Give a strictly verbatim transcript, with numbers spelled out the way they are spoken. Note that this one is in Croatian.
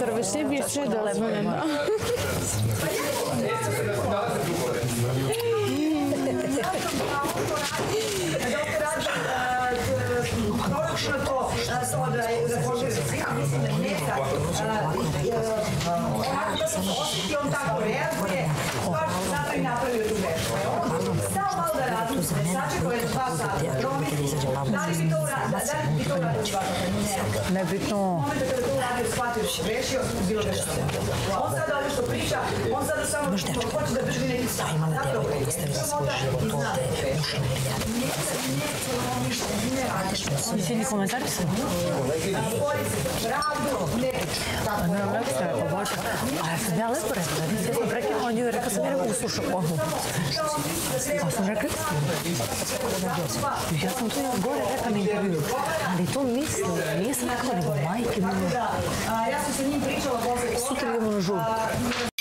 Петрович, sebi je sve dozvoljeno. Proračno to od svih, mislim da neka onako da se osjeti, on tako reaguje, baš zato i napravio tu grešku. Samo malo da radim, sačekao je dva sata, promisli, da li bi to uradio, da li bi to uradio dva sata? Ne. Nebitno. U momentu kada to uradio, shvatio što grešio, bilo grešio. On sada ovo što priča, on sada samo hoće da drži neki stav. Zapravo je, samo da i zna. Ne radiš. Svi komentari su? Ona je lekcija je poboljša. A ja sam ja lepo rekla, ja sam prekinula nju i rekla sam, ja ne mogu slušati onu. Pa sam rekla, ja sam tu gore rekla na intervju, ali to mislim, nisam rekla nego majke moje. Ja sam sa njim pričala, sutra idemo na žurku.